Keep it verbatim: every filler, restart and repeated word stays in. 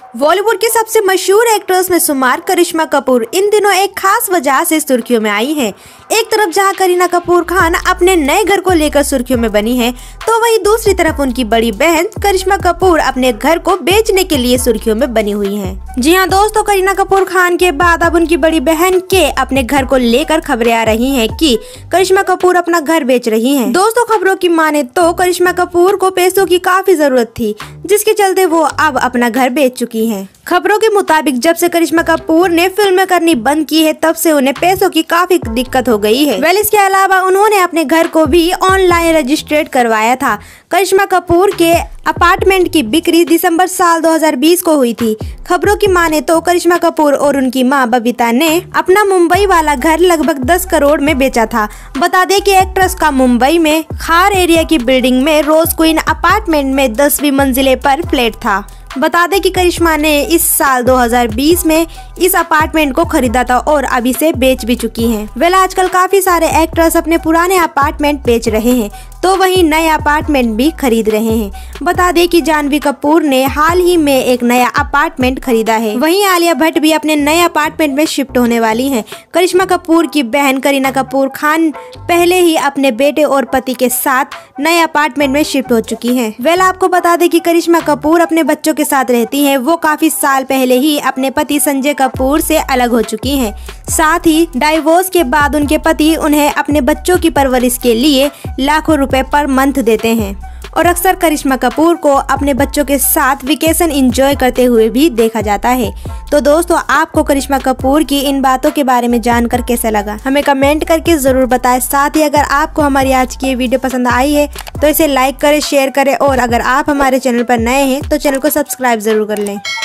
बॉलीवुड की सबसे मशहूर एक्ट्रेस में शुमार करिश्मा कपूर इन दिनों एक खास वजह से सुर्खियों में आई है। एक तरफ जहां करीना कपूर खान अपने नए घर को लेकर सुर्खियों में बनी है, तो वहीं दूसरी तरफ उनकी बड़ी बहन करिश्मा कपूर अपने घर को बेचने के लिए सुर्खियों में बनी हुई है। जी हां दोस्तों, करीना कपूर खान के बाद अब उनकी बड़ी बहन के अपने घर को लेकर खबरें आ रही हैं कि करिश्मा कपूर अपना घर बेच रही हैं। दोस्तों, खबरों की माने तो करिश्मा कपूर को पैसों की काफी जरूरत थी, जिसके चलते वो अब अपना घर बेच चुकी हैं। खबरों के मुताबिक जब से करिश्मा कपूर ने फिल्में करनी बंद की है, तब से उन्हें पैसों की काफी दिक्कत हो गई है। वेल, इसके अलावा उन्होंने अपने घर को भी ऑनलाइन रजिस्ट्रेट करवाया था। करिश्मा कपूर के अपार्टमेंट की बिक्री दिसंबर साल दो हज़ार बीस को हुई थी। खबरों की माने तो करिश्मा कपूर और उनकी मां बबीता ने अपना मुंबई वाला घर लगभग दस करोड़ में बेचा था। बता दें कि एक्ट्रेस का मुंबई में खार एरिया की बिल्डिंग में रोज क्वीन अपार्टमेंट में दसवीं मंजिले पर फ्लैट था। बता दें कि करिश्मा ने इस साल दो हज़ार बीस में इस अपार्टमेंट को खरीदा था और अब इसे बेच भी चुकी हैं। वेल, आजकल काफी सारे एक्टर्स अपने पुराने अपार्टमेंट बेच रहे हैं, तो वहीं नए अपार्टमेंट भी खरीद रहे हैं। बता दें कि जानवी कपूर ने हाल ही में एक नया अपार्टमेंट खरीदा है। वहीं आलिया भट्ट भी अपने नए अपार्टमेंट में शिफ्ट होने वाली हैं। करिश्मा कपूर की बहन करीना कपूर खान पहले ही अपने बेटे और पति के साथ नए अपार्टमेंट में शिफ्ट हो चुकी हैं। वेल, आपको बता दें कि करिश्मा कपूर अपने बच्चों के साथ रहती हैं। वो काफी साल पहले ही अपने पति संजय कपूर से अलग हो चुकी हैं। साथ ही डाइवोर्स के बाद उनके पति उन्हें अपने बच्चों की परवरिश के लिए लाखों रुपए पर मंथ देते हैं और अक्सर करिश्मा कपूर को अपने बच्चों के साथ वेकेशन एंजॉय करते हुए भी देखा जाता है। तो दोस्तों, आपको करिश्मा कपूर की इन बातों के बारे में जानकर कैसा लगा, हमें कमेंट करके जरूर बताएं। साथ ही अगर आपको हमारी आज की ये वीडियो पसंद आई है तो इसे लाइक करें, शेयर करें और अगर आप हमारे चैनल पर नए हैं तो चैनल को सब्सक्राइब जरूर कर लें।